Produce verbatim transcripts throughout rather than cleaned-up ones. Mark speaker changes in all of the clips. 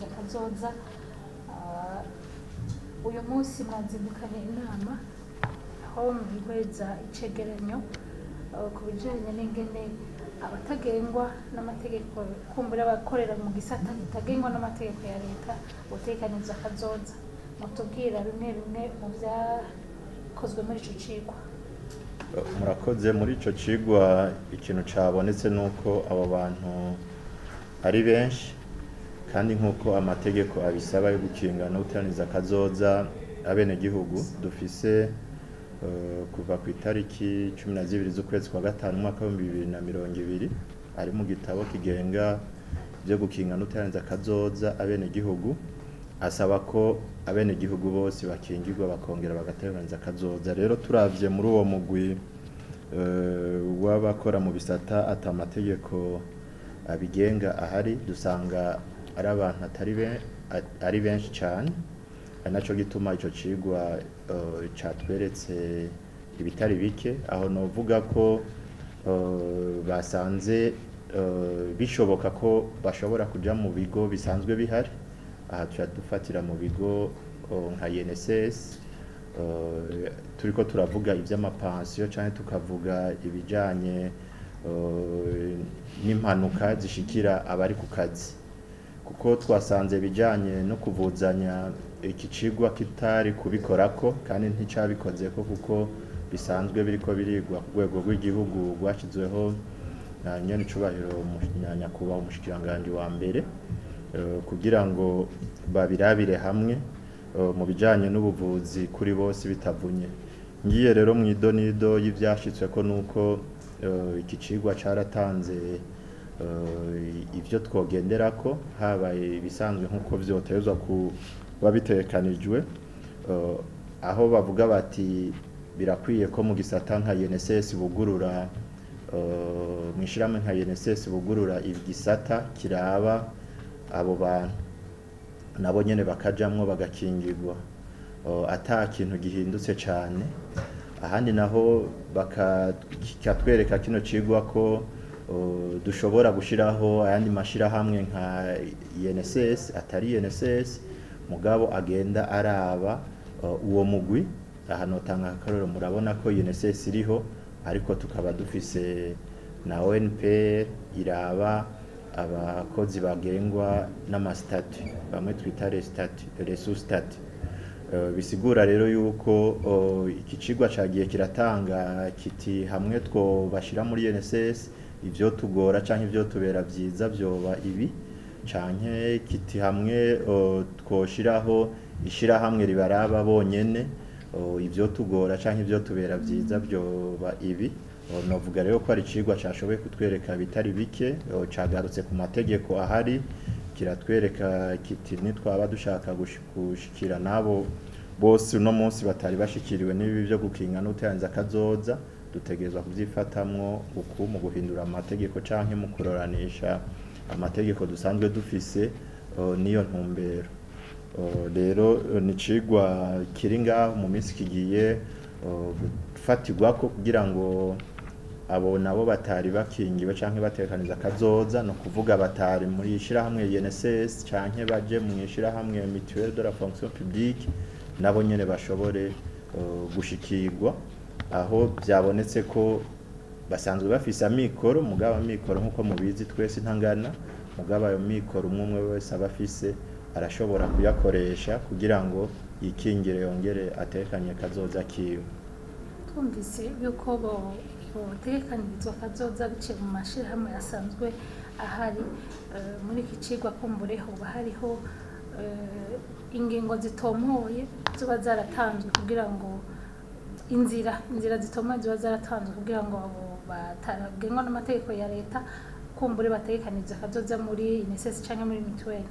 Speaker 1: kwitekaniriza kazoza uyu munsi mwazindukanye inama aho mwihweza icegeranyo ku bijanye n'ingene abatagengwa n'amategeko kumbura abakorera mu gisata kitagengwa n'amategeko ya leta gutekaniriza kazoza mutubwira bimwe bimwe mu byakozwe muri ico cigwa.
Speaker 2: Murakoze. Muri ico cigwa ikintu cabonetse nuko abo bantu ari benshi kandi nkuko amategeko abisaba yo gukinga no guteraniriza kazoza abene gihugu dufise uh, kuva ku itariki cumi na zibiri z'ukwezi kwa gatanu mwaka wa bibiri na mirongo ibiri ari mu gitabo kigenga byo gukinga no guteraniriza kazoza abene gihugu asaba ko abene gihugu bose bakingirwa bakongera bagateraniriza kazoza. Rero turavye muri uwo mugwi uh, w'abakora mu bisata ata amategeko abigenga ahari dusanga ari abantu atari be ari benshi cyane ari naco gituma ico cigwa uh, catweretse ibitari bike aho novuga ko uh, basanze uh, bishoboka ko bashobora kuja mu bigo bisanzwe bihari aha tufatira mu bigo uh, nka I N S S uh, turiko turavuga ivy'amapansiyo cyane tukavuga ibijanye uh, n'impanuka zishikira abari ku kazi kuko twasanze bijanye no kuvuzanya iki cigwa kitari kubikorako kandi nticabikozeko kuko bisanzwe biriko birigwa ku rwego rw'igihugu rwashizweho na nyene cubahiro nyakubahwa umushikiranganje wa mbere uh, kugira ngo babirabire hamwe uh, mu bijanye n'ubuvuzi kuri bose bitavunye. Ngiye rero mu idonido y'ivyashitsweko nuko uh, iki cigwa caratanze Uh, ivyo twogenderako habaye ibisanzwe nkuko vyotezwa kuba bitekanijwe uh, aho bavuga bati birakwiye ko mu gisata nka I N S S bugurura uh, mwishiramo nka I N S S bugurura igisata kiraba abo bantu nabo nyene bakajamwo bagakingirwa uh, ata kintu gihindutse cane ahandi naho bakatwereka kino cigwa ko Uh, dushobora gushiraho ayandi mashira hamwe nka I N S S atari I N S S mugabo agenda araba uh, uwo mugwi ahano tanga akaroro murabona ko I N S S iriho ariko tukaba dufise na O N P R iraba abakozi bagengwa n'amastatu bamwe twita les statu les sous-statu uh, bisigura rero yuko uh, iki cigwa cagiye kiratanga kiti hamwe two bashira muri I N S S ivyo tugora canke ivyo tubera vyiza vyoba ibi canke kiti hamwe twoshiraho ishira hamwe ribaraba bonyene ivyo tugora canke ivyo tubera vyiza vyoba ibi novuga rero ko ari cigwa cashoboye kutwereka bitari bike cagarutse ku mategeko ahari kiratwereka kiti nitwaba dushaka gushikira nabo bose uno munsi batari bashikiriwe n'ibi byo gukinga no guteraniriza kazoza dutegerezwa kuvyifatamwo uku mu guhindura amategeko canke mu kuroranisha amategeko dusanzwe dufise uh, niyo ntumbero rero uh, ni cigwa kiri ngaho mu minsi kigiye gufatirwako uh, kugira ngo abo nabo batari bakingiwe canke batekaniza kazoza no kuvuga batari muri ishira hamwe I N S S canke baje mu ishira hamwe mutuelle de la fonction publique nabo nyene bashobore uh, gushikirwa aho byabonetse ko basanzwe bafise amikoro mugaba amikoro nkuko mubizi twese ntangana mugaba ayo mikoro umwe wese abafise arashobora kuyakoresha kugira ngo yikingire yongere atekanye kazoza kiwe.
Speaker 1: Twumvise yuko bo botekanirizwa kazoza biciye mu mashirahamwe asanzwe ahari uh, muri iki cigwa kumbureho bahariho uh, ingingo zitomoye zuba zaratanzwe kugira ngo inzira inzira zitoma ziba zaratanzwe kugira ngo abo batagengwa n'amategeko ya leta kumbure batekaniza kazoza muri I N S S canke muri mutuelle.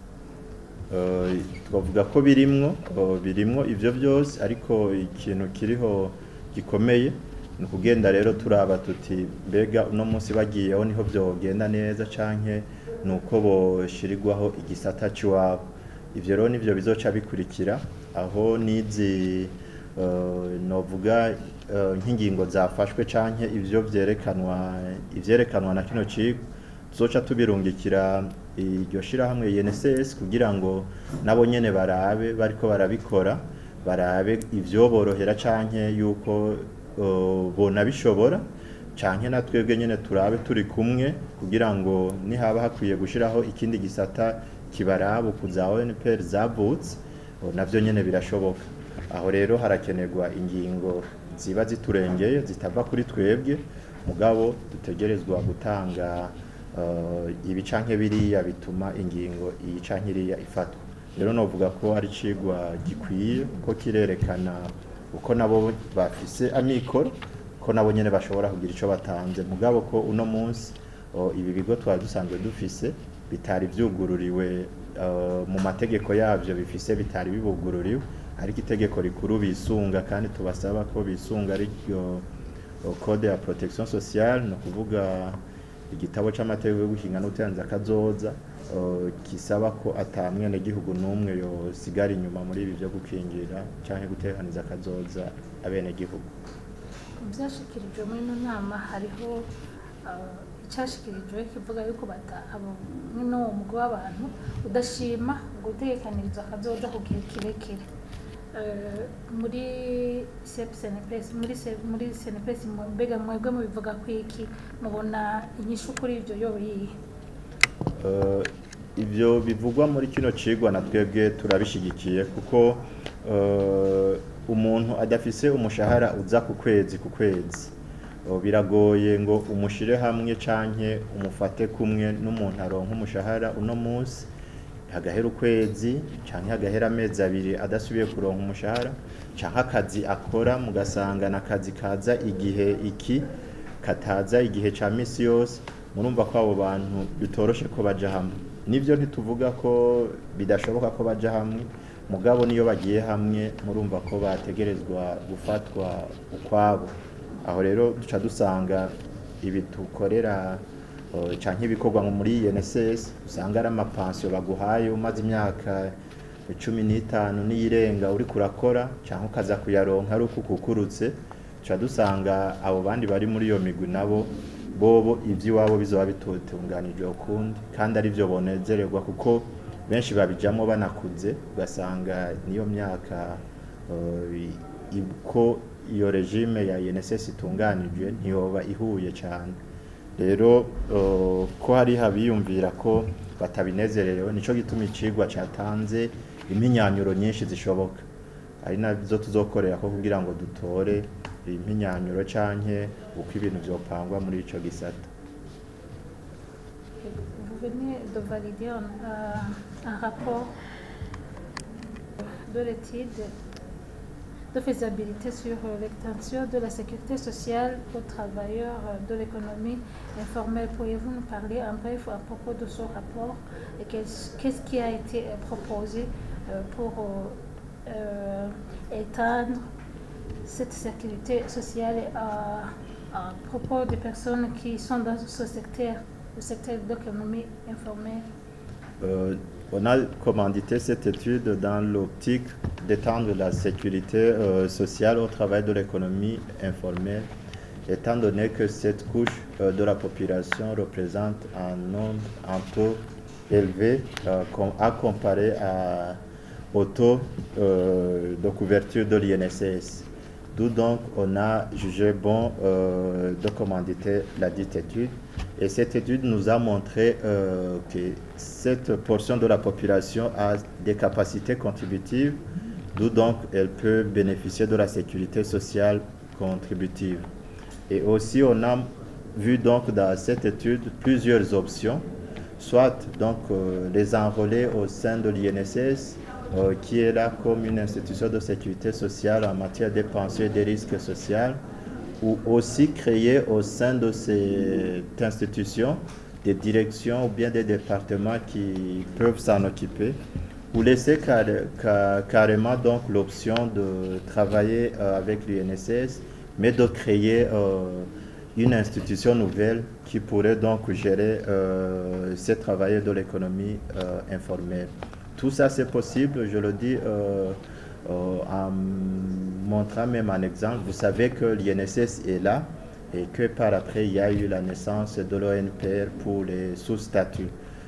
Speaker 2: Uh, twavuga ko birimwo uh, birimwo ivyo byose ariko ikintu kiriho gikomeye ni kugenda rero turaba tuti mbega uno munsi bagiyeho niho vyogenda neza canke nuko boshirirwaho igisata ciwabo. Ivyo rero nivyo bizoca bikurikira aho nizi Uh, novuga uh, nk'ingingo zafashwe canke ivyo vyerekanwa ivyerekanwa na kino cigwa tuzoca tubirungikira iryo shirahamwe I N S S kugira ngo nabo nyene barabe bariko barabikora barabe ivyo borohera canke yuko uh, bona bishobora canke na twebwe nyene turabe turi kumwe kugira ngo nihaba hakwiye gushiraho ikindi gisata kibaraba kuza O N P R zavutse navyo nyene birashoboka. Aho rero harakenerwa ingingo ziba ziturengeye zitava kuri twebwe mugabo dutegerezwa gutanga uh, ibi canke biriya bituma ingingo iyi canke iriya ifatwa. Rero novuga ko ari cigwa gikwiye ko kirerekana uko nabo bafise amikoro ko nabo nyene bashobora kugira ico batanze mugabo ko uno munsi ibi bigo twari dusanzwe dufise bitari vyugururiwe uh, mu mategeko yavyo bifise bitari bibugururiwe ariko itegeko rikuru bisunga kandi tubasaba ko bisunga ari ryo code ya protection sociale no kuvuga igitabo c'amategeko yo gukinga no gutanza kazoza uh, kisaba ko atamwene gihugu numwe yo sigara inyuma muri ibi byo gukingira canke gutekaniza kazoza abene gihugu.
Speaker 1: Byashikirijwe muri no nama hariho icyashikirijwe kivuga yuko bata abo n'uwo mugwi w'abantu udashima gutekaniriza akazoza ku gihe kirekire muri C N P S muri muri C N P S mbega mwebwe mu bivuga kwiki mubona inyishu kuri ivyo yo yihe?
Speaker 2: Uh, ivyo bivugwa muri kino cigwa na twebwe turabishigikiye kuko uh, umuntu adafise umushahara uza ku kwezi ku kwezi biragoye ngo umushire hamwe canke umufate kumwe n'umuntu aronka umushahara uno munsi hagahera ukwezi canke hagahera amezi abiri adasubiye kuronka umushahara canke akazi akora mugasanga n'akazi kaza igihe iki kataza igihe ca misi yose murumva ko abo bantu bitoroshe ko baja hamwe. Nivyo ntituvuga ko bidashoboka ko baja hamwe mugabo niyo bagiye hamwe murumva ko bategerezwa gufatwa ukwabo. Aho rero duca dusanga ibi tukorera uh, canke ibikorwa muri I N S S usanga ari amapansiyo baguhaye umaze imyaka cumi n'itanu n'iyirenga uri kurakora canke ukaza kuyaronka ari uko kukurutse duca dusanga abo bandi bari muri iyo migwi nabo bobo ivy'iwabo bizoba bitotunganijwe ukundi kandi ari byo bonezererwa kuko benshi babijamo banakuze ugasanga niyo myaka uh, ko iyo regime ya I N S S itunganijwe ntiyoba ihuye cyane. Rero uh, ko hari habiyumvira ko batabinezererewe nico gituma icigwa catanze iminyanyuro nyinshi zishoboka ari nazo tuzokorera ko kugira ngo dutore iminyanyuro canke uko ibintu vyopangwa muri ico gisata.
Speaker 1: Vous venez de valider un, euh, un rapport de l'étude de faisabilité sur l'extension de la sécurité sociale aux travailleurs de l'économie informelle. Pourriez-vous nous parler en bref à propos de ce rapport et qu'est-ce qui a été proposé pour euh, étendre cette sécurité sociale à, à propos des personnes qui sont dans ce secteur, le secteur de l'économie informelle?
Speaker 2: Euh, on a commandité cette étude dans l'optique d'étendre la sécurité euh, sociale au travail de l'économie informelle, étant donné que cette couche euh, de la population représente un nombre, un taux élevé euh, à comparer à, au taux euh, de couverture de l'I N S S. D'où donc on a jugé bon euh, de commanditer la dite étude. Et cette étude nous a montré euh, que cette portion de la population a des capacités contributives, d'où donc elle peut bénéficier de la sécurité sociale contributive. Et aussi on a vu donc dans cette étude plusieurs options, soit donc euh, les enrôler au sein de l'I N S S, euh, qui est là comme une institution de sécurité sociale en matière des pensions et des risques sociaux, ou aussi créer au sein de cette institution des directions ou bien des départements qui peuvent s'en occuper, ou laisser car, car, carrément donc l'option de travailler euh, avec l'I N S S, mais de créer euh, une institution nouvelle qui pourrait donc gérer euh, ces travailleurs de l'économie euh, informelle. Tout ça c'est possible, je le dis euh, euh, en montrant même un exemple. Vous savez que l'I N S S est là et que par après il y a eu la naissance de l'O N P R pour les sous-statuts.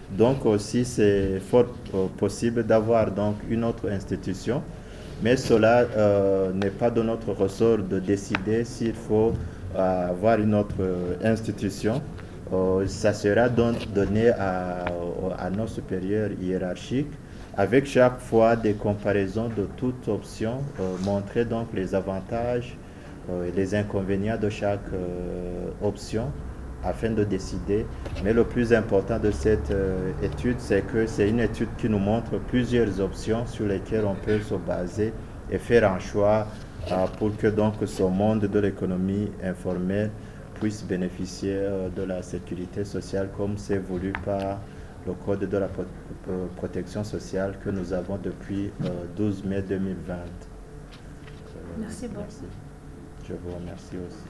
Speaker 2: Donc aussi, c'est fort euh, possible d'avoir donc une autre institution, mais cela euh, n'est pas de notre ressort de décider s'il faut euh, avoir une autre euh, institution. Euh, ça sera donc donné à, à nos supérieurs hiérarchiques, avec chaque fois des comparaisons de toutes options, euh, montrer donc les avantages euh, et les inconvénients de chaque euh, option afin de décider. Mais le plus important de cette euh, étude, c'est que c'est une étude qui nous montre plusieurs options sur lesquelles on peut se baser et faire un choix euh, pour que donc ce monde de l'économie informelle puisse bénéficier euh, de la sécurité sociale comme c'est voulu par le Code de la pro protection sociale que nous avons depuis euh, douze mai deux mille vingt. Euh,
Speaker 1: merci beaucoup.
Speaker 2: Merci. Je vous remercie aussi.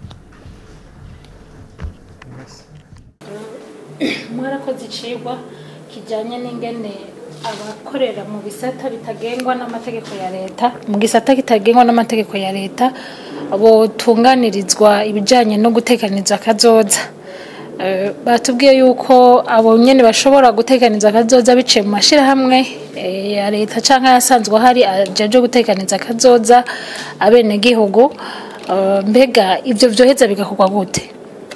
Speaker 1: Mwarakoze icigwa kijanye n'ingene abakorera mu bisata bitagengwa n'amategeko ya leta mu gisata kitagengwa n'amategeko ya leta abo tunganirizwa ibijanye no gutekaniza kazoza. Uh, batubwiye yuko abo nyene bashobora gutekaniza kazoza biciye mu mashirahamwe e, ya leta canke yasanzwe hari ajeje gutekaniza kazoza abene gihugu. Uh, mbega ivyo vyoheza bigakorwa gute?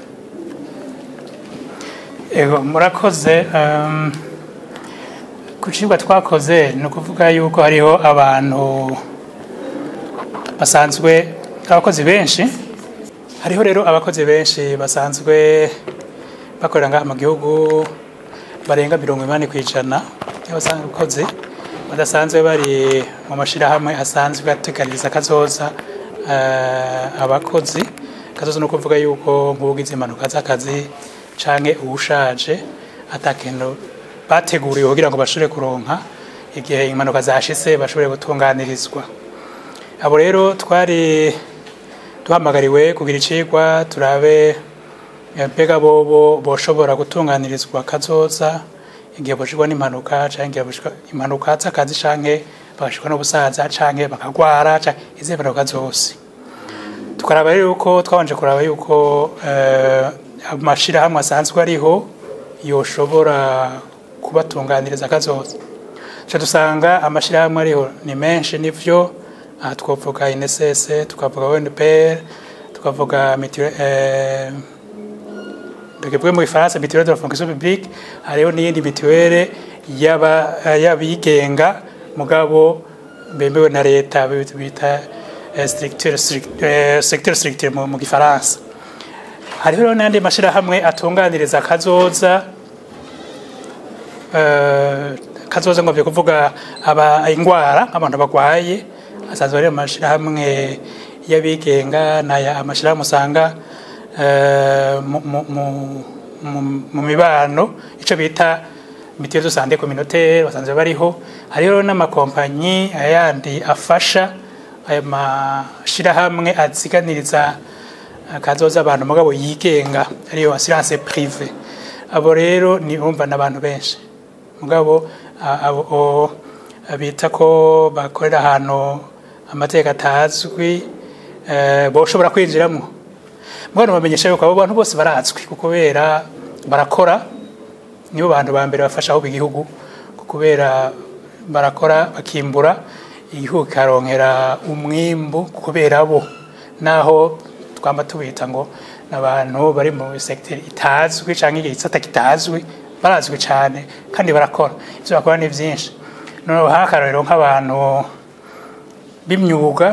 Speaker 3: Ego murakoze. um, kucibwa twakoze no kuvuga yuko hariho abantu basanzwe abakozi benshi, hariho rero abakozi benshi basanzwe bakorera ngaha mu gihugu barenga mirongo inani kw'ijana y'abasanzwe badasanzwe bari mu mashirahamwe asanzwe atekaniriza kazoza uh, abakozi. Kazoza no kuvuga yuko nk'ubugize impanuka z'akazi canke ubushaje atakintu bateguriwe kugira ngo bashobore kuronka igihe impanuka zashitse bashobore gutunganirizwa. Abo rero twari duhamagariwe kugira icigwa turabe mbega bobo boshobora gutunganirizwa kazoza igihe boshirwa n'impanuka canke impanuka z'akazi canke bagashirwa n'ubusaza canke bakagwara canke izi mpanuka zose. Tukaraba rero yuko twabanje kuraba yuko uh, amashirahamwe asanzwe ariho yoshobora kubatunganiriza kazoza. Cyo dusanga amashirahamwe ariho ni menshi, nivyo aha twavuga I N S S, tukavuga O N P R, tukavuga mutuelle eh bwe mu Faransa mutuelle de la fonction publique, hariho n'iyindi mutuelle yaba yabigenga mugabo bembewe na leta bita structure secteur structure mu Gifaransa. Hariho n'andi mashirahamwe atunganiriza kazoza uh, kazoza ngo byo kuvuga aba ingwara abantu bagwaye asanzwe ari amashirahamwe yabigenga na ya amashirahamwe usanga uh, mu mibano ico bita mutuelle de santé communautaire basanzwe bariho. Hariho n'amakompanyi ayandi afasha aya mashirahamwe aziganiriza kazoza abantu mugabo yigenga ariyo assurance privée. Abo rero ni umva n'abantu benshi mugabo abo abita ko bakorera hano amateka atazwi eh boshobora kwinjiramo. Mwana bamenyesha yuko abo bantu bose barazwi kubera barakora, nibo bantu ba mbere bafasha aho igihugu kubera barakora bakimbura igihugu karonkera umwimbu kubera bo, naho twamba tubita ngo nabantu bari mu secteur itazwi canke igisata kitazwi barazwi cyane kandi barakora ivyo bakora ni byinshi. No hakarero nk'abantu b'imyuga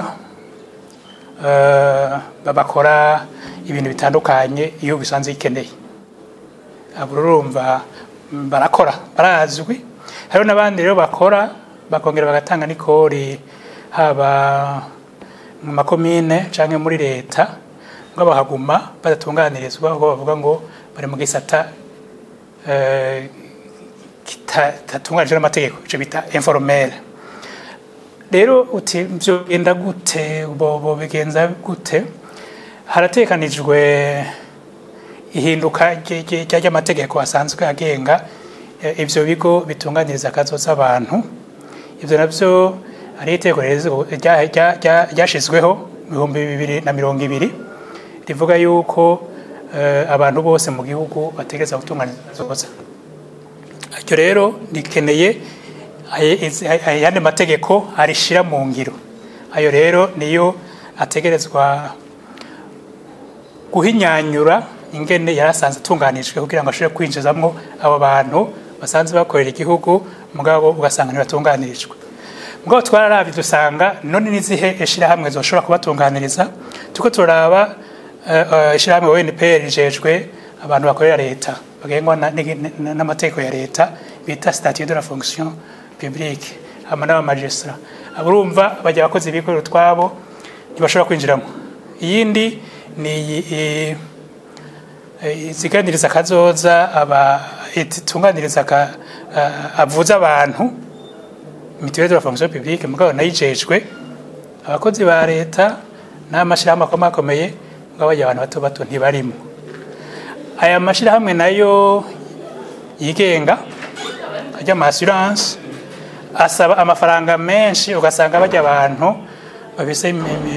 Speaker 3: uh, babakora ibintu bitandukanye iyo bisanzwe ikeneye, aburumva barakora barazwi. Hariho n'abandi rero bakora bakongera bagatanga nikori haba mu makomine canke muri leta ngo bahaguma badatunganirizwa aho bavuga ngo bari mu gisata eh kitatunganije n'amategeko ico bita informel. Rero uti byo enda gute bobo bigenza gute? Haratekanijwe ihinduka ry'amategeko asanzwe agenga ivyo bigo bitunganiriza kazoza abantu. Ivyo navyo ari iteko rezo ryashizweho mu bihumbi bibiri na mirongo ibiri rivuga yuko uh, abantu bose mu gihugu bategeza gutunganiriza kazoza. iryo rero rikeneye ayandi mategeko arishira mu ngiro. Ayo rero niyo ategerezwa guhinyanyura ingene yarasanze tunganijwe kugira ngo ashobore kwinjizamwo abo bantu basanzwe bakorera igihugu mugabo ugasanga ntibatunganirijwe. Mugabo twararavye dusanga none nizihe ishirahamwe zoshobora kubatunganiriza. Tuko turaba ishirahamwe O N P R rijejwe abantu bakorera leta bagengwa n'amategeko ya leta bita statut de la fonction publique hamwe n'abamagistrat. Aburumva bajya abakozi bikorera utwabo ntibashobora kwinjiramo. Iyindi ni iziganiriza kazoza aba itunganiriza ka avuza abantu mutuelle de la fonction publique mugabo nayijejwe abakozi ba leta n'amashirahamwe akomakomeye ngabo abantu bato bato ntibarimo. Aya mashirahamwe nayo yigenga ajya mu assurance asaba amafaranga menshi ugasanga bajya abantu babise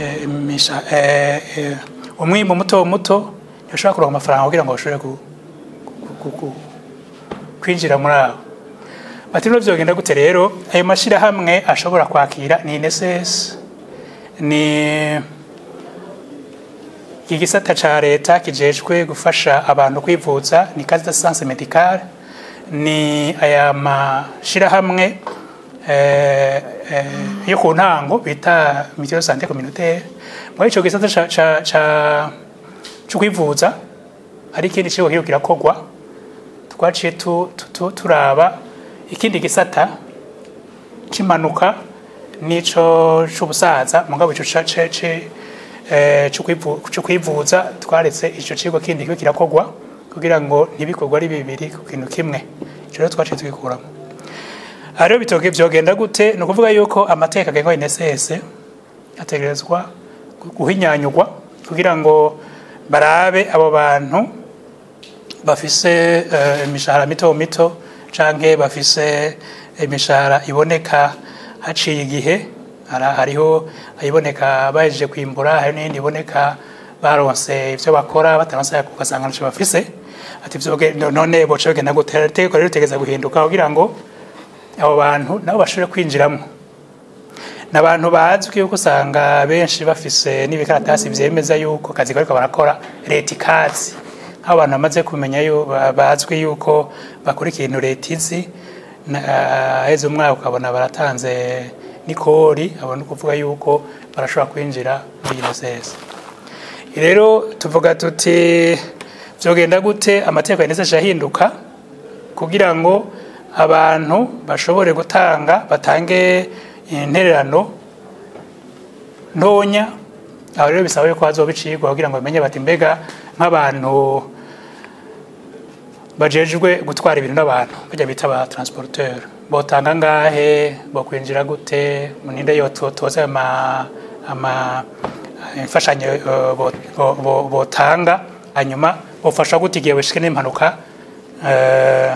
Speaker 3: umwimbo muto muto yashaka kuronka amafaranga kugira ngo bashobore kwinjira muri abo. Bati no byogenda gute rero ayo mashirahamwe ashobora kwakira ni N S S ni igisata ca leta kijejwe gufasha abantu kwivuza ni case d'assistance médicale ni aya mashirahamwe eh yo ku ntango bita mutuelle de santé communautaire. Muri ico gisata ca ca ca cyo kwivuza ari ikindi cyo hiyo kirakogwa twaciye tu turaba ikindi gisata kimanuka nico cy'ubusaza mugabo cyo cace eh cyo kwivuza twaretse ico kigo kindi cyo kirakogwa kugira ngo ntibikorwa ari bibiri ku kintu kimwe. Cyo twaciye twikuramo. Ariyo bitoke byogenda gute no kuvuga yuko amateka agenga N S S ategerezwa guhinyanyugwa kugira ngo barabe abo bantu bafise imishahara uh, mito mito canke bafise imishahara iboneka haciye igihe hariho ayiboneka baje kwimbura hari n'indi iboneka baronse ivyo bakora bataronse kugasanga nco bafise ati vyoge none boce genda gutera teko rero tegeza guhinduka kugira ngo abo bantu nabo bashobore kwinjiramo. N'abantu bazwi yuko usanga benshi bafise n'ibikaratasi vyemeza yuko kazi kariko barakora leta ikazi. Abantu bamaze kumenya yo bazwi yuko bakora ikintu leta izi heze umwaka ukabona baratanze nikori abone kuvuga yuko barashobora kwinjira muri N S S. Rero tuvuga tuti vyogenda gute amategeko ya N S S yahinduka kugira ngo abantu bashobore gutanga batange intererano ntonya. Aho rero bisaba yuko bazobicirwa kugira ngo bamenye bati mbega nk'abantu bajejwe gutwara ibintu n'abantu bajya bita ba transporteur botanga ngahe bo kwinjira gute muninde yo toza ama ama imfashanyo botanga hanyuma bofasha gute igihe bishike n'impanuka eh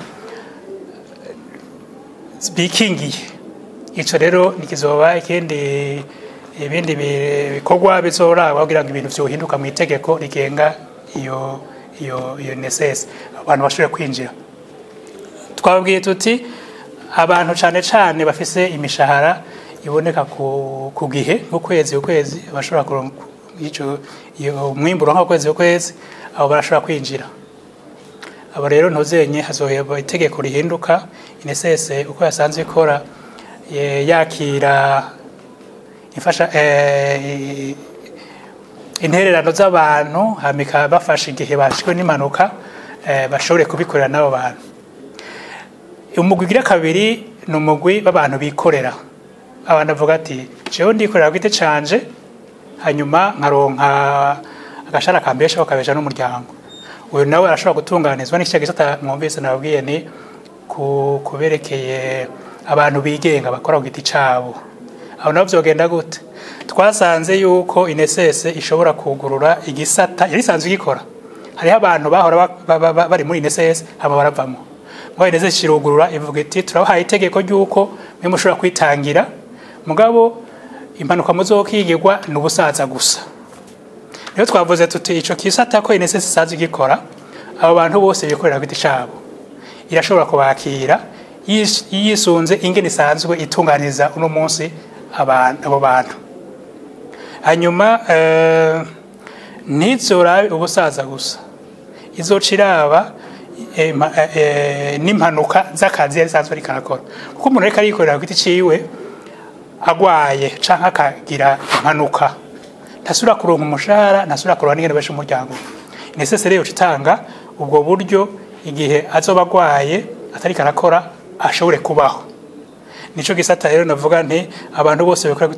Speaker 3: speaking ico rero nikizoba ikindi ibindi bikorwa bizoraba kugira ngo ibintu byohinduka mu itegeko rigenga iyo iyo iyo N S S abantu bashobora kwinjira. Twabwiye tuti abantu cyane cyane bafise imishahara iboneka ku ku gihe mu kwezi ukwezi bashobora kuronka ico iyo mwimburo nka kwezi ukwezi abo barashobora kwinjira. Abo rero ntozenye hazoheba itegeko rihinduka N S S uko yasanzwe ikora yakira ifasha eh intererano z'abantu hamika bafasha igihe bashikwe n'impanuka eh bashobore kubikorera nabo bantu. Umugwi gira kabiri n'umugwi b'abantu bikorera. Abantu bavuga ati jewe ndikorera gwite canje hanyuma nkaronka agashara kambesha bakabesha n'umuryango. Uyu nawe arashobora gutunganizwa n'icyo gisata mwumvise nababwiye ni kuberekeye abantu bigenga bakora ku giti cabo. Aho nabo byogenda gute? Twasanze yuko N S S ishobora kugurura igisata yari sanzwe gikora. Hari abantu bahora bari muri N S S haba baravamo. Ngo N S S shirugurura ivuga iti turabahaye itegeko ryuko mwe mushobora kwitangira mugabo impanuka muzokigirwa n'ubusaza gusa. Rero twavuze tuti ico kisata ko N S S sanzwe gikora abo bantu bose bikorera ku giti cabo. irashobora kubakira yisunze ingene isanzwe itunganiza uno munsi abantu abo bantu. Hanyuma eh, ntizorabe ubusaza gusa, izociraba eh, eh, n'impanuka z'akazi yarisanzwe rikarakora, kuko umuntu ariko arikorera ku giti ciwe agwaye canke akagira impanuka ntasubira kuronka umushahara, ntasubira kuronka n'ingene besha umuryango. Necessaire yo citanga ubwo buryo igihe azoba agwaye atari karakora ashobore kubaho. Nico gisata rero navuga nti abantu bose bakora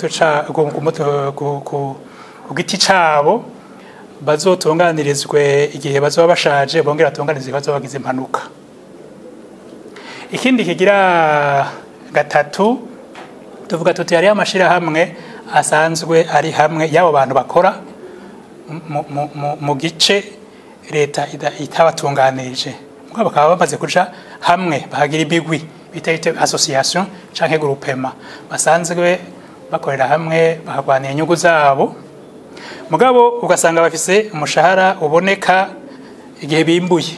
Speaker 3: ku giti cabo bazotunganirizwe igihe bazoba bashaje, bongera atunganirizwe bazoba bagize impanuka. Ikindi kigira gatatu tuvuga tuti ari amashira hamwe asanzwe ari hamwe yabo bantu bakora mu gice leta itabatunganirije, mugabo bakaba bamaze kuja hamwe bahagira ibigwi bita association canke groupement basanzwe bakorera hamwe bahagwanira inyungu zabo, mugabo ugasanga bafise umushahara uboneka igihe bimbuye.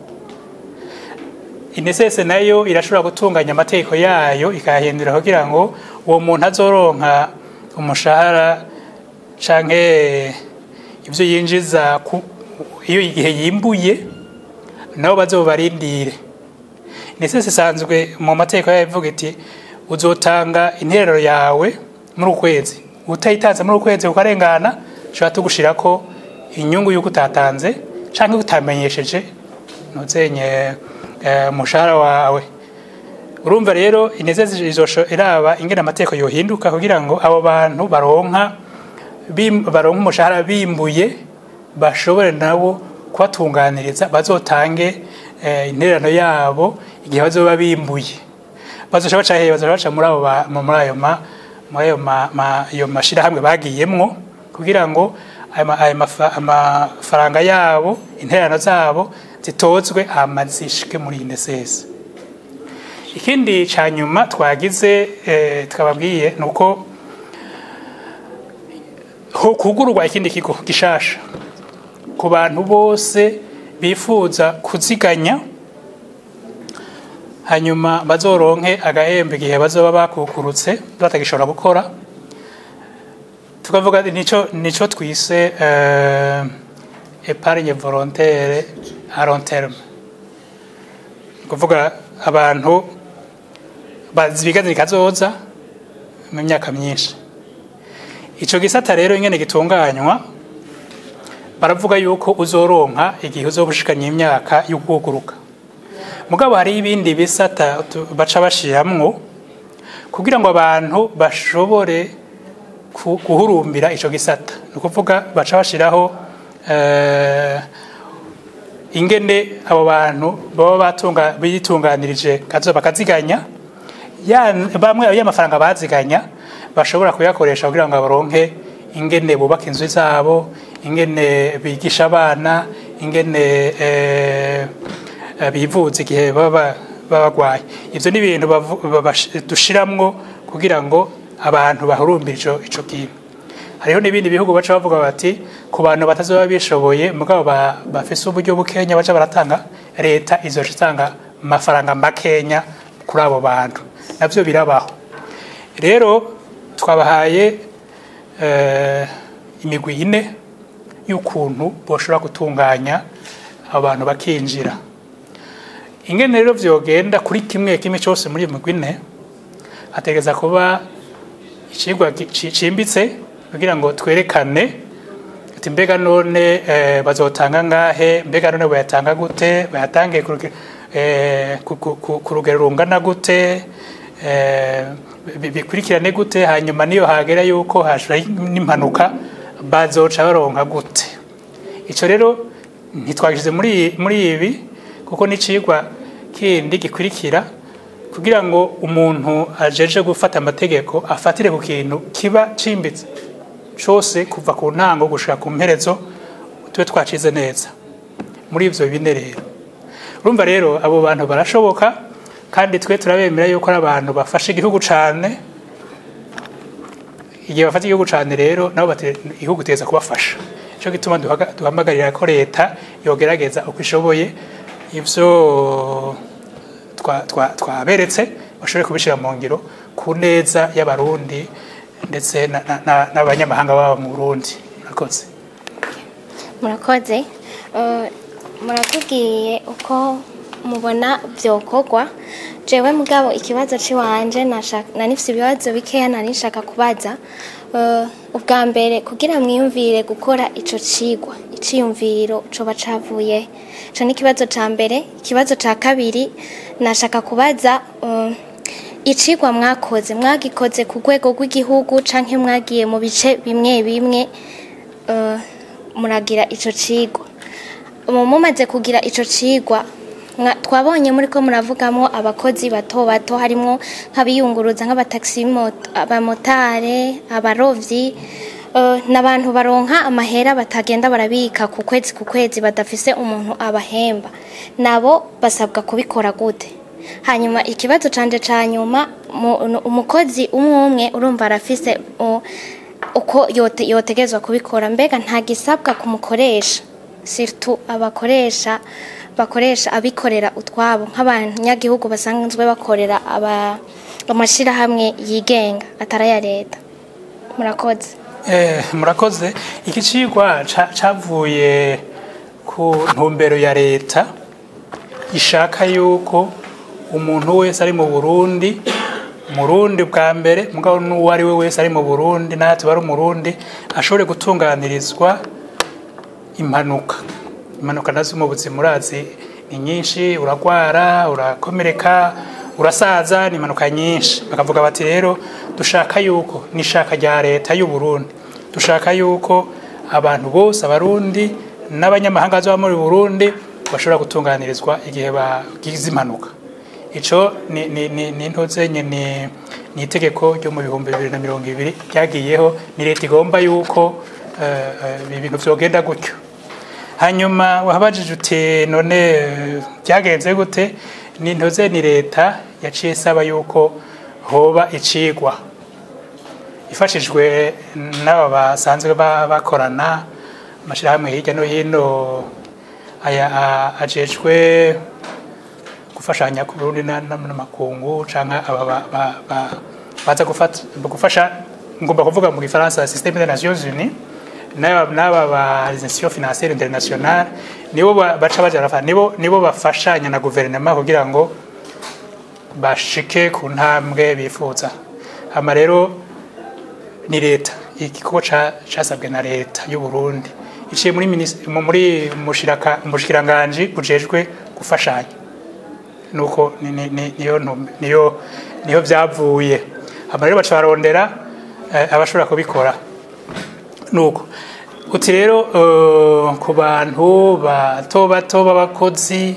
Speaker 3: Inesese nayo irashobora gutunganya amategeko yayo ikahindura kugira ngo uwo muntu azoronka umushahara canke ivyo yinjiza iyo igihe yimbuye nabo bazobarindire. Inesese isanzwe mu mategeko yayo ivuga iti uzotanga interero yawe muri ukwezi, utayitanze muri ukwezi ukarengana ushobora tugushirako inyungu y'uko utatanze canke utamenyesheje nuzenye umushahara wawe. Urumva rero inezeze izosho iraba ingene amategeko yohinduka kugira ngo abo bantu baronka baronka umushahara bimbuye bashobore nabo kubatunganiriza, bazotange intererano yabo igihe bazoba bimbuye. Bazoshobora baca hehe, bazoshobora baca muri abo muri ayo ma muri ayo ma yo mashira hamwe bagiyemwo kugira ngo amafaranga yabo intererano zabo zitozwe amazishike muri inesese. Ikindi canyuma twagize eh, twababwiye nuko ho kugurwa ikindi kigo gishasha ku bantu bose bifuza kuziganya hanyuma bazoronke agahembe gihe bazoba bakukurutse batagishobora gukora. Tukavuga nico nico twise euh, épargne volontaire à long terme, kuvuga abantu bazibiganira kazoza mu myaka myinshi. Ico gisata rero ingene gitunganywa baravuga yuko uzoronka igihe uzobushikanya imyaka y'ukuguruka, mugabo hari ibindi bisata baca bashiramwo kugira ngo abantu bashobore guhurumbira ico gisata. Nukuvuga baca bashiraho eh, ingene abo bantu baba batunga bitunganirije kazo bakaziganya ya bamwe ayo mafaranga baziganya bashobora kuyakoresha kugira ngo baronke ingene bubaka inzu zabo, ingene bigisha abana, ingene eh, bivuze igihe baba babagwaye. Ivyo ni ibintu dushiramwo kugira ngo abantu bahurumbire ico ico kintu. Hariho n'ibindi bihugu baca bavuga bati ku bantu batazoba bishoboye mugabo bafise uburyo bukenya baca baratanga, leta izoca itanga amafaranga makenya kuri abo bantu, navyo birabaho. Rero twabahaye eh, imigwi ine y'ukuntu boshobora gutunganya abantu bakinjira. Ingene rero vyogenda kuri kimwe kimwe cyose muri imigwi ine hategeza kuba icigwa cimbitse kugira ngo twerekane ati mbega none eh, bazotanga ngahe, mbega none bayatanga gute, bayatange eh, ku rugero rungana gute, eh, bikurikirane gute, hanyuma niyo hagera yuko hashira n'impanuka bazoca baronka gute. Ico rero ntitwagishize muri muri ibi kuko n'icigwa kindi gikurikira kugira ngo umuntu ajeje gufata amategeko afatire ku kintu kiba cimbitse cyose kuva ku ntango gushaka ku mperezo tube twacize neza muri ivyo bine. Rero urumva rero abo bantu barashoboka kandi twe turabemera yuko ari abantu bafashe igihugu cane. Igihe bafata igihugu cane rero nabo igihugu teza kubafasha, ico gituma duhamagarira ko leta yogerageza uko ishoboye ivyo twaberetse bashobore kubishira mu ngiro ku neza y'abarundi ndetse n'abanyamahanga baba mu Burundi. Murakoze.
Speaker 4: Murakoze. Muratubwiye uko mubona byokorwa. Jewe mugabo ikibazo ciwanje nanifise ibibazo bikeya nari nshaka kubaza. Ubwa mbere kugira mwiyumvire gukora ico cigwa iciyumviro coba cavuye ico ni ikibazo ca mbere. Ikibazo ca kabiri nashaka kubaza icigwa mwakoze mwagikoze ku rwego rw'igihugu canke mwagiye mu bice bimwe bimwe muragira ico cigwa. Mumaze kugira ico cigwa twabonye muri ko muravugamo abakozi bato bato harimo nk'abiyunguruza nk'abataxi abamotare abarovyi n'abantu baronka amahera batagenda barabika ku kwezi ku kwezi badafise umuntu abahemba nabo basabwa kubikora gute? Hanyuma ikibazo canje ca nyuma umukozi umwe umwe urumva arafise uko yote yotegezwa kubikora mbega nta gisabwa kumukoresha surtout abakoresha bakoresha abikorera utwabo nk'abanyagihugu basanzwe bakorera aba amashira hamwe yigenga ataraya leta. Murakoze.
Speaker 3: Eh murakoze. Iki cigwa cavuye ku ntumbero ya leta ishaka yuko umuntu wese ari mu Burundi Murundi bwa mbere mugabo n'uwo ari we wese ari mu Burundi natwe bari umurundi ashobore gutunganirizwa impanuka. Impanuka nazo mu buzima urazi ni nyinshi, uragwara, urakomereka, urasaza, ni impanuka nyinshi. Bakavuga bati rero dushaka yuko nishaka rya leta y'u Burundi dushaka yuko abantu bose abarundi n'abanyamahanga zo muri Burundi bashobora gutunganirizwa igihe bagize impanuka. Ico ni ni ni ntoze nye ni ni itegeko ryo mu bihumbi bibiri na mirongo ibiri ryagiyeho ni leta igomba yuko ibintu vyogenda gutyo. Hanyuma wahabajije uti none byagenze gute? Ni ntoze ni leta yaciye saba yuko hoba icigwa ifashijwe n'aba basanzwe bakorana amashirahamwe hirya no hino aya ajejwe gufashanya ku Burundi n'amakungu canka aba baza gufasha ngomba kuvuga mu Gifaransa système des Nations Unies n'aba ba institution financière internationale nibo baca bajara nibo nibo bafashanya na guverinoma kugira ngo bashike ku ntambwe bifuza. Ama rero ni leta ikiko casabwe na leta y'u Burundi iciye muri muri mushiraka mushikiranganje bujejwe gufashanya nuko niyo niyo niyo vyavuye. Ama rero baca barondera abashobora kubikora nuko uti rero ku bantu bato bato b'abakozi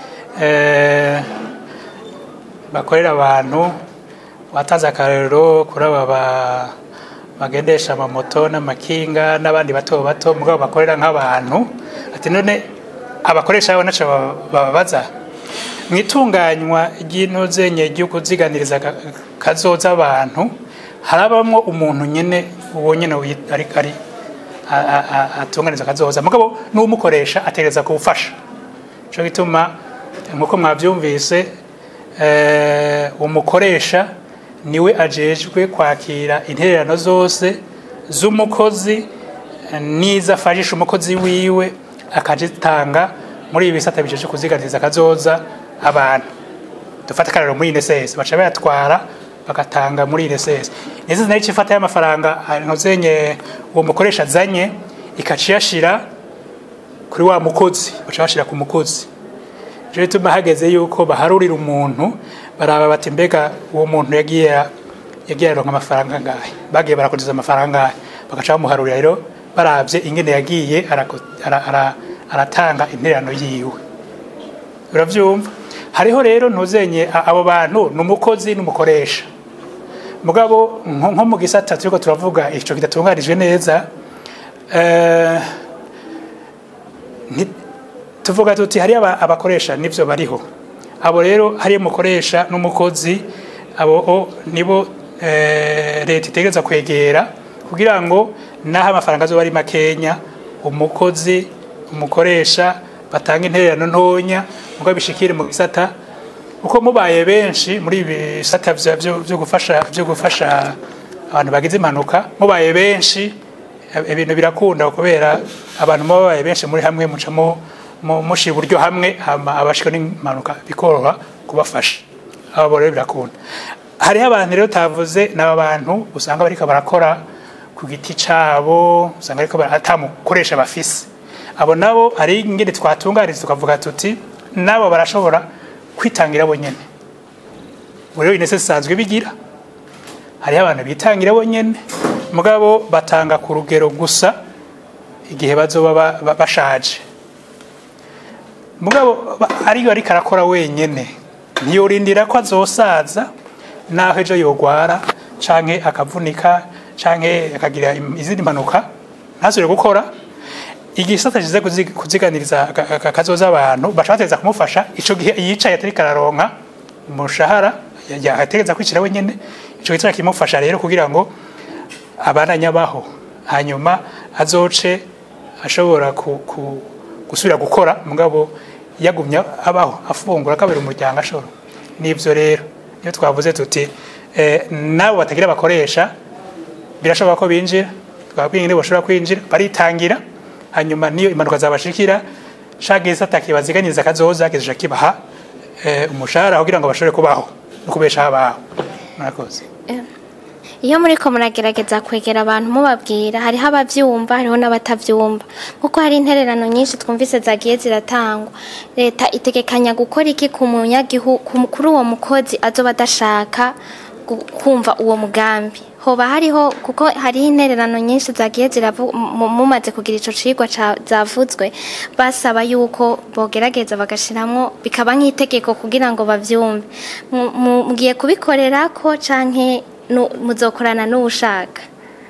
Speaker 3: bakorera abantu wataza akarero kuri aba bagendesha amamoto n'amakinga n'abandi bato bato mugabo bakorera nk'abantu ati none abakoresha abo naco bababaza mwitunganywa ry'intoze nye ryo kuziganiriza kazoza abantu harabamwo umuntu nyene uwo nyene ari ari atunganiza kazoza mugabo n'umukoresha ategereza kubufasha. Cyo gituma nkuko mwavyumvise eh umukoresha niwe ajejwe kwakira intererano zose z'umukozi niza afashisha umukozi wiwe akajitanga muri ibisata bijeje kuziganiriza kazoza abantu. Dufata karero muri N S S baca bayatwara bagatanga muri N S S. Nizo nayo cifata y'amafaranga ntozenye uwo mukoresha zanye ikaciyashira kuri wa mukozi baca bashira ku mukozi. Je tuma hageze yuko baharurira umuntu baraba bati mbega uwo muntu yagiye yagiye ronka amafaranga ngahe bagiye barakotiza amafaranga ngahe bagaca bamuharurira rero baravye ingene yagiye aratanga intererano yiwe. Uravyumva? Hariho rero ntuzenye abo bantu n'umukozi n'umukoresha mugabo nko mu gisata turiko turavuga ico kidatunganijwe neza eh tuvuga tuti hari abakoresha nivyo bariho abo rero hari umukoresha n'umukozi abo nibo eh leta itegereza kwegera kugira ngo naho amafaranga zo bari makenya umukozi umukoresha batanga intererano ntonya ngo bishikire mu gisata uko mubaye benshi muri ibi bisata byo gufasha byo gufasha abantu bagize impanuka mubaye benshi ibintu birakunda kubera abantu mubaye benshi muri hamwe mucamo mushi buryo hamwe abashika n'impanuka bikoroha kubafasha abo rero birakunda hari abantu rero tavuze n'abantu usanga bariko barakora ku giti cabo usanga ariko atamukoresha bafise abo nabo ari ingene twatungariza tukavuga tuti nabo barashobora kwitangira bonyene rero inese sanzwe bigira hari abantu bitangira bonyene mugabo batanga ku rugero gusa igihe bazoba bashaje mugabo ari ari karakora wenyene ntiyorindira ko azosaza naho ejo yogwara canke akavunika canke akagira izindi mpanuka ntasubire gukora igisata kize kuziganiriza kazoza abantu bashateza kumufasha ico gihe yicaye atari kararonka umushahara yategeza kwicira wenyene ico gitara kimufasha rero kugira ngo abana nyabaho hanyuma azoce ashobora gusubira gukora mugabo yagumya abaho afungura kabiri umuryango ashobora nivyo rero niyo twavuze tuti eh, nabo batagira bakoresha birashobora ko binjira twabwinge bashobora kwinjira baritangira hanyuma niyo impanuka zabashikira shageza takibaziganiza kazoza kizija kibaha eh, umushahara kugira ngo bashobore kubaho no kubesha abaho murakoze
Speaker 4: iyo muri ko muragerageza kwegera abantu mubabwira hariho abavyumva hariho n'abatavyumva kuko hari intererano nyinshi twumvise zagiye ziratangwa leta itegekanya gukora iki ku munyagihugu kuri uwo mukozi azoba adashaka kumva uwo mugambi hoba hariho kuko hariho intererano nyinshi zagiye ziravu mumaze kugira ico cigwa zavuzwe basaba yuko bogerageza bagashiramwo bikaba nk'itegeko kugira ngo bavyumve mugiye kubikorera ko canke muzokorana n'ubushaka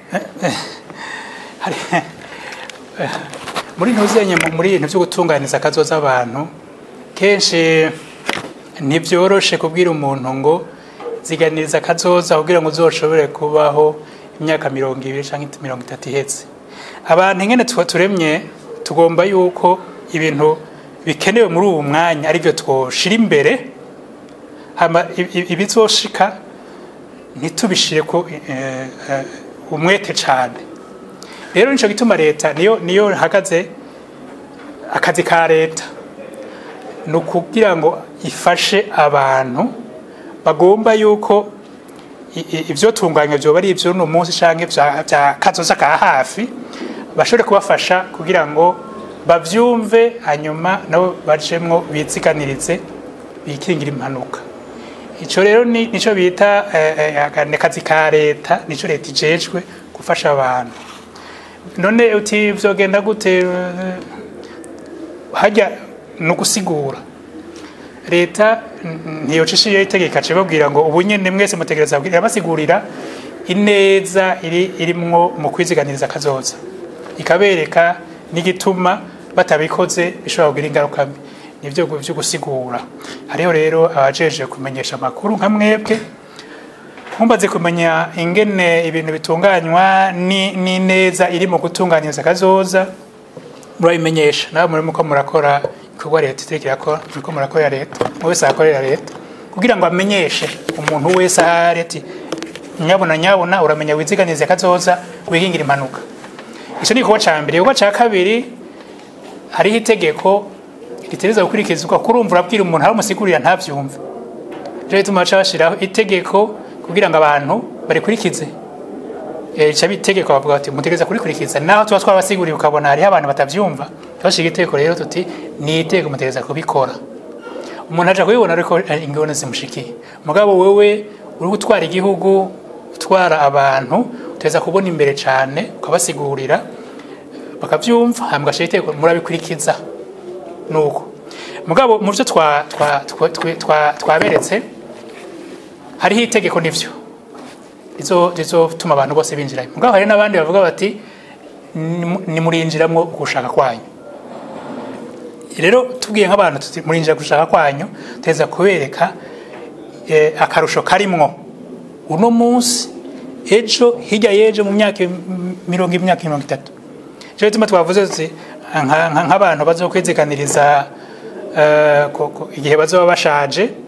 Speaker 3: muri ntuzenye muri ibintu byo gutunganiza akazoza abantu kenshi ntibyoroshe kubwira umuntu ngo ziganiriza akazoza kugira ngo uzoshobore kubaho imyaka mirongo ibiri canke mirongo itatu ihetse abantu ingene tuba turemye tugomba yuko ibintu bikenewe muri ubu mwanya arivyo twoshira imbere hama ibizoshika ntitubishire ko umwete cyane rero nico gituma leta niyo niyo hagaze akazi ka leta no kugira ngo ifashe abantu bagomba yuko ivyo tunganya byo bari ivyo no munsi canke bya kazoza ka hafi bashobore kubafasha kugira ngo bavyumve hanyuma nabo bajemwo biziganirize bikingira impanuka ico rero ni nico bita akazi ka leta nico leta ijejwe gufasha abantu none uti vyogenda gute hajya no gusigura leta ntiyocishiye itegeka cibabwira ngo ubunyene mwese mutegereza abwira basigurira ineza iri irimwo mu kwiziganiriza kazoza ikabereka n'igituma batabikoze bishobora kugira ingaruka mbi nivyo byo gusigura hariho rero abajeje kumenyesha makuru nka mwebwe mumbaze kumenya ingene ibintu bitunganywa ni, ni neza iri mu gutunganiriza kazoza murabimenyesha nawe muri muko murakora ikorwa leta itekera ko muko murakora leta mwese akorera leta kugira ngo amenyeshe umuntu wese areti nyabona nyabona uramenya wiziganiza kazoza wihingira impanuka ico ni ikorwa ca mbere ikorwa ca kabiri hariho itegeko ritereza gukurikizwa kurumvura abwira umuntu hari umusigurira ntavyumve je tuma cashiraho itegeko kugira ngo abantu barikurikize eh cyabi itegeko bavuga ati mutegeza kurikurikiza naho tuba twabasiguriye ukabona hari abantu batavyumva twashiga itegeko rero tuti ni itegeko mutegeza kubikora umuntu aje kubibona ariko ingone zimushikiye mugabo wewe uri gutwara igihugu utwara abantu uteza kubona imbere cyane ukabasigurira bakavyumva hambwa itegeko murabikurikiza nuko mugabo mu byo twa twa twaberetse hariho itegeko nivyo izo izo tuma abantu bose binjira mugabo hari nabandi bavuga bati ni murinjiramwo gushaka kwanyu rero tubwiye nk'abantu tuti murinjira gushaka kwanyu teza kubereka eh, akarusho karimwo uno munsi ejo hirya yeje mu myaka mirongo imyaka mirongo itatu je tuma twavuze tuti nk'abantu bazokwiziganiriza igihe bazoba bashaje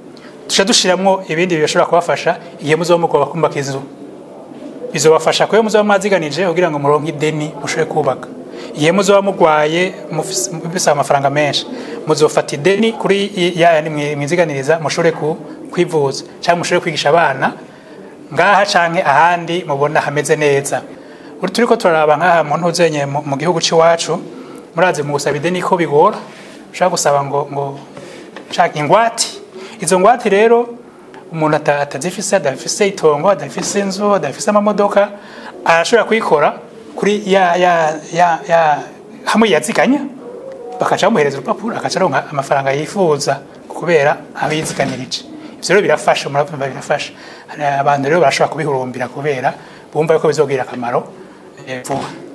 Speaker 3: tuca dushiramwo ibindi bishobora kubafasha igihe muzoba mugoba kubaka inzu bizobafasha ko muzoba mwaziganije kugira ngo muronke ideni mushobore kubaka igihe muzoba mugwaye mufise amafaranga menshi muzofata ideni kuri ya mwiziganiriza mushobore kwivuza cyangwa mushobore kwigisha abana ngaha canke ahandi mubona hameze neza uri turiko turaraba ngaha mu ntuzenye mu gihugu ciwacu muraze mu gusaba ideni ko bigora ushaka gusaba ngo ngo shaka ingwati izo ngwati rero umuntu atazifise adafise itongo adafise inzu adafise amamodoka arashobora kuyikora kuri ya ya ya ya hamwe yaziganya bakaca bamuhereza urupapuro akaca aronka amafaranga yifuza kubera abiziganirije ivyo rero birafasha muravumva birafasha abantu rero barashobora kubihurumbira kubera bumva yuko bizogira akamaro vuba.